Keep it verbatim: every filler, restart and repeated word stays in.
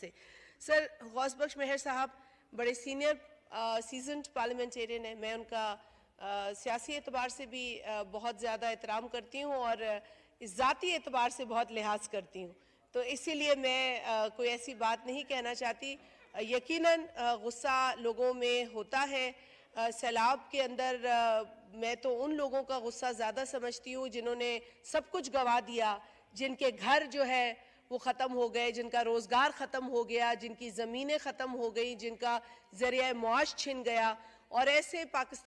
से। सर, गौस बख्श मेहर साहब बड़े सीनियर सीजन्ड पार्लियामेंटेरियन है, मैं उनका आ, सियासी एतबार से भी आ, बहुत ज़्यादा एहतराम करती हूँ और ज़ाती एतबार से बहुत लिहाज करती हूँ, तो इसीलिए मैं आ, कोई ऐसी बात नहीं कहना चाहती। यकीनन गुस्सा लोगों में होता है। सैलाब के अंदर आ, मैं तो उन लोगों का गुस्सा ज़्यादा समझती हूँ जिन्होंने सब कुछ गंवा दिया, जिनके घर जो है वो ख़त्म हो गए, जिनका रोज़गार ख़त्म हो गया, जिनकी ज़मीनें ख़त्म हो गई, जिनका ज़रिया मुआश छिन गया। और ऐसे पाकिस्तान